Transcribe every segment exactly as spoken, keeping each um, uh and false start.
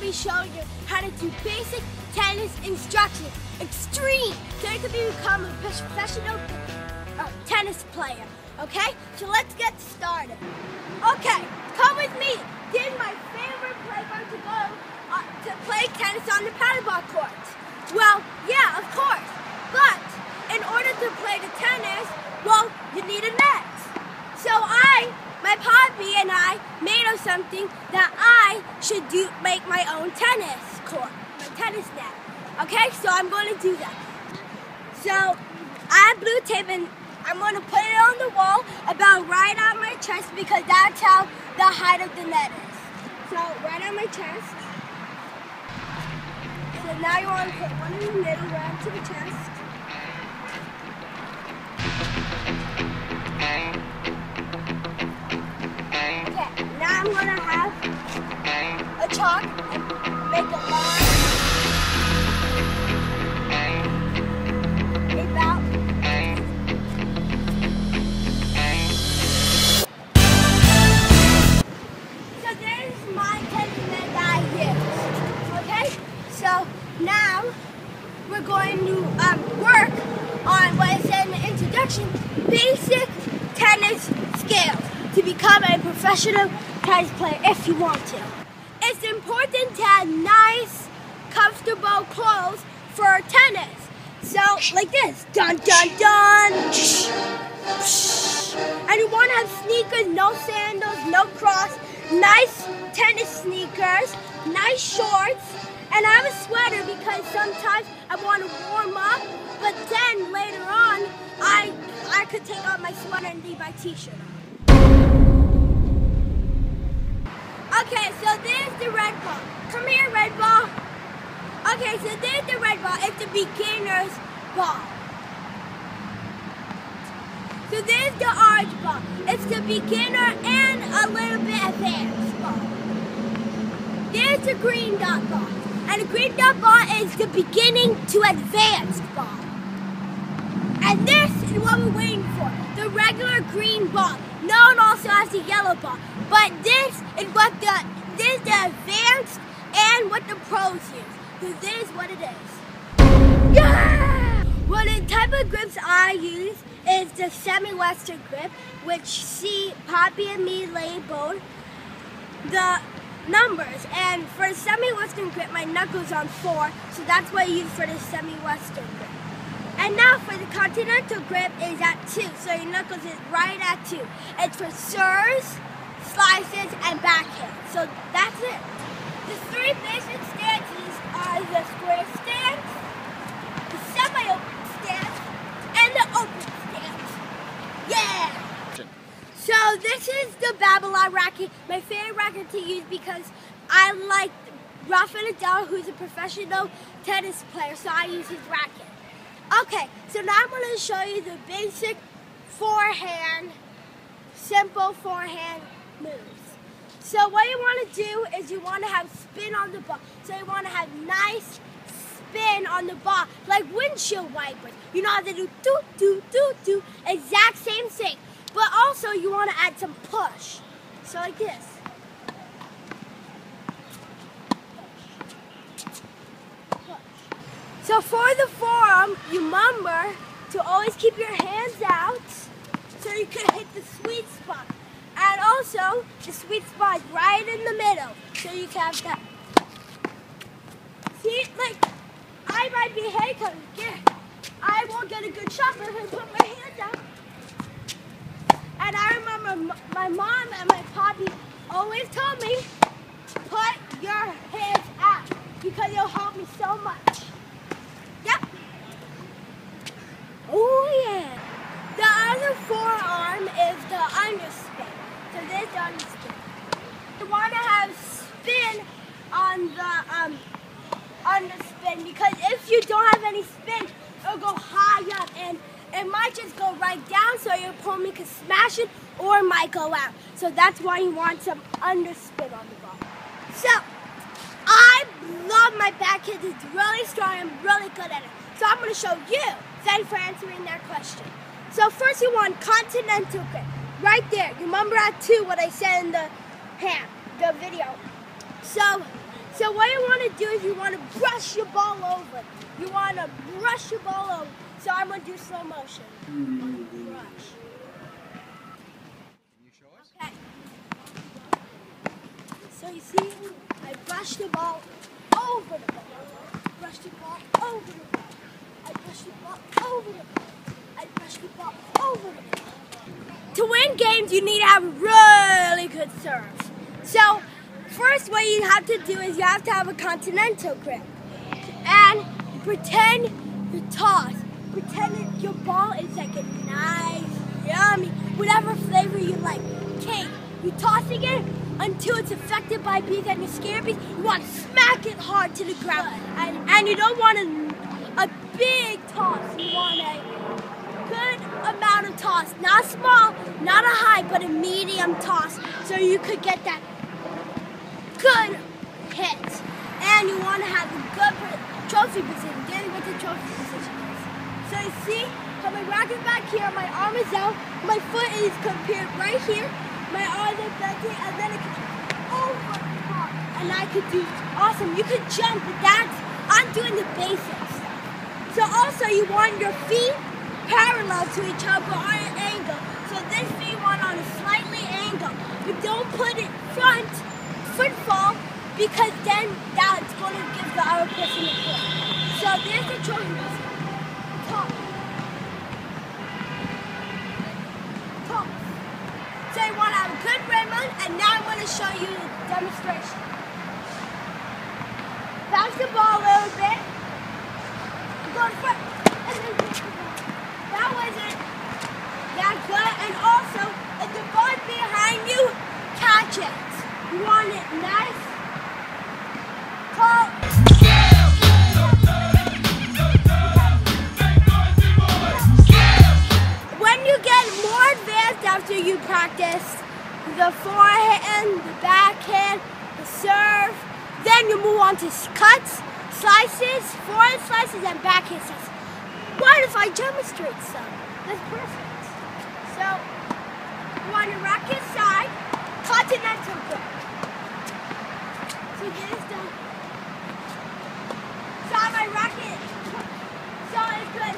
be showing you how to do basic tennis instruction, extreme, so you can become a professional uh, tennis player. Okay, so let's get started. Okay, come with me. This is my favorite playground to go uh, to play tennis on the paddleball courts. Well, yeah, of course. But in order to play the tennis, well, you need a net. So I, my poppy and I made of something that I should do, make my own tennis court, my tennis net. Okay, so I'm going to do that. So I have blue tape and I'm going to put it on the wall about right on my chest because that's how the height of the net is. So right on my chest. So now you want to put one in the middle right to the chest. Okay, now I'm going to have a chalk and make a line. About So there's my tennis net that I use. Okay? So now we're going to um, work on what I said in the introduction, basic tennis skills to become a professional tennis player if you want to. It's important to have nice, comfortable clothes for tennis. So, like this, dun dun dun, and you want to have sneakers, no sandals, no Crocs, nice tennis sneakers, nice shorts, and I have a sweater because sometimes I want to warm up, but then later on, I, I could take off my sweater and leave my t-shirt on. Okay, so there's the red ball. Come here, red ball. Okay, so there's the red ball. It's the beginner's ball. So there's the orange ball. It's the beginner and a little bit advanced ball. There's the green dot ball. And the green dot ball is the beginning to advanced ball. And this is what we're waiting for. The regular green ball. Known also as the yellow ball. But this is what the, this is the advanced and what the pros use. So this is what it is. Yeah! Well, the type of grips I use is the semi-western grip, which see Poppy and me labeled the numbers. And for the semi-western grip, my knuckles on four, so that's what I use for the semi-western grip. And now for the continental grip is at two, so your knuckles is right at two. It's for serves, slices, and backhand. So that's it. The three basic stances are the square stance, the semi-open stance, and the open stance. Yeah! So this is the Babylon racket, my favorite racket to use because I like Rafa Nadal, who's a professional tennis player, so I use his racket. Okay, so now I'm going to show you the basic forehand, simple forehand moves. So what you want to do is you want to have spin on the ball. So you want to have nice spin on the ball, like windshield wipers. You know how to do do do do do, exact same thing. But also you want to add some push. So like this. Push. So for the forearm, you remember to always keep your hands out so you can hit the sweet spot. And also, the sweet spot is right in the middle, so you can have that. See, like, I might be handcuffed. I won't get a good shot if I put my hands out. And I remember my mom and my poppy always told me, put your hands out, because it'll help me so much. Yep. Oh, yeah. The other forearm is the underspin. So this underspin. You want to have spin on the um, underspin because if you don't have any spin, it'll go high up and it might just go right down so your opponent can smash it or it might go out. So that's why you want some underspin on the ball. So I love my backhand. It's really strong. I'm really good at it. So I'm going to show you. Thanks for answering that question. So first you want continental grip. Right there. You remember at two what I said in the hand, the video. So So what you want to do is you want to brush your ball over. You want to brush your ball over. So I'm going to do slow motion. Brush. Can you show us? Okay. So you see, I brush the ball over the ball. Brush the ball over the ball. I brush the ball over the ball. I brush the ball over the ball. To win games, you need to have really good serves. So first, what you have to do is you have to have a continental grip. And pretend you toss. Pretend that your ball is like a nice, yummy, whatever flavor you like, cake. You're tossing it until it's affected by bees and you're scared bees. You want to smack it hard to the ground. And, and you don't want a, a big toss. You want a good amount of toss. Not small, not a high, but a medium toss. So you could get that good hit. And you want to have a good trophy position. Dealing with the trophy position is. So you see how my racket back here, my arm is out, my foot is compared right here, my arms are back here, and then I can over the top. And I could do awesome. You could jump, but that's, I'm doing the basic stuff. So also you want your feet parallel to each other on an angle. So this feet want on a slightly angle. But don't put it front, foot fall, because then that's going to give the other person a push. So there's the trophy position. Top. Top. So you want to have a good rim run, and now I want to show you the demonstration. Bounce the ball a little bit. Go in front. And then get the ball. That wasn't that good. And also, if the ball is behind you, catch it. You want it nice. When you get more advanced after you practice the forehand, the backhand, the serve, then you move on to cuts, slices, forehand slices, and backhand slices. What if I demonstrate some? That's perfect. So, you want your racket side, continental grip. So get this done. So my racket, so I could,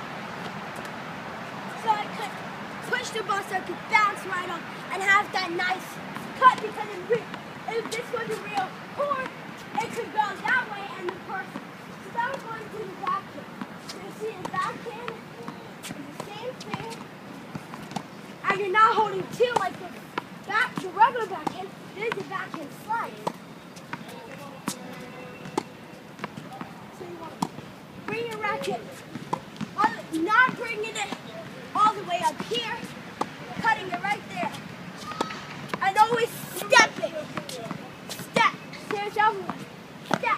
so I could push the ball so I could bounce right on and have that nice cut, because in real, if this was a real court, it could go that way and the person. So now we're going to the backhand. So you see the backhand is the same thing, and you're not holding two like the back, the regular backhand. This is the backhand slide. Bring your racket, not bringing it all the way up here, cutting it right there. And always stepping. Step. See yourself? Step.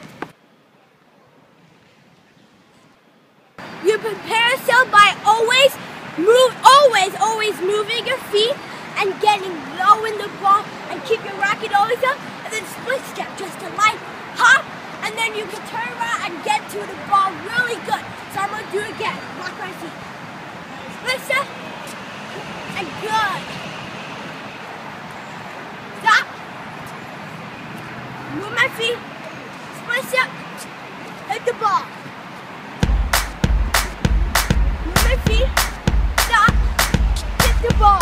You prepare yourself by always move, always, always moving your feet and getting low in the ball and keep your racket always up, and then split step, just a light hop. And then you can turn around and get to the ball really good. So I'm going to do it again. Lock my feet. Split step. And good. Stop. Move my feet. Split step. Hit the ball. Move my feet. Stop. Hit the ball.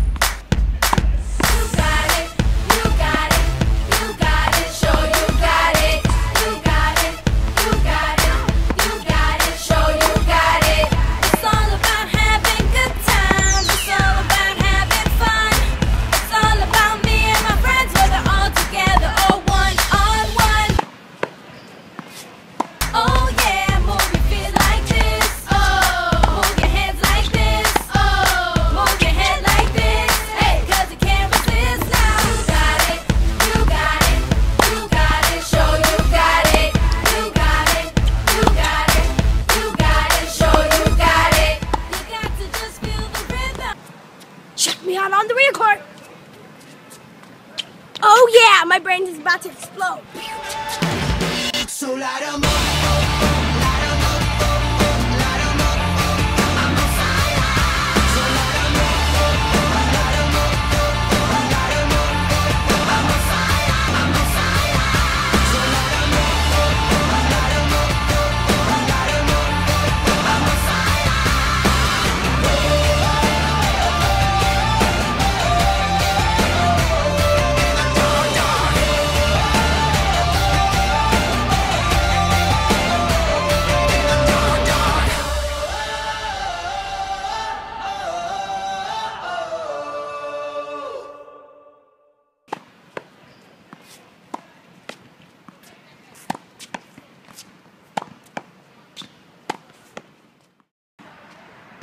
On the record. Oh yeah, my brain is about to explode. So light 'em up. So light 'em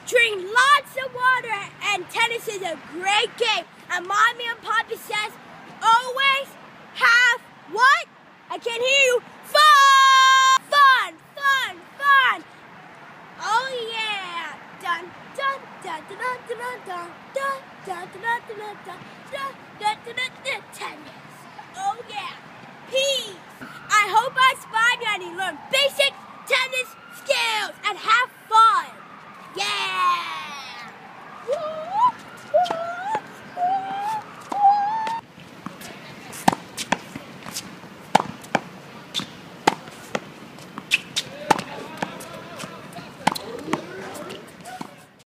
drink lots of water, and tennis is a great game. And Mommy and Papa says, always have what? I can't hear you. Fun! Fun! Fun! Fun! Oh yeah! Dun dun dun dun dun dun dun dun dun dun dun dun dun dun dun dun dun. Tennis.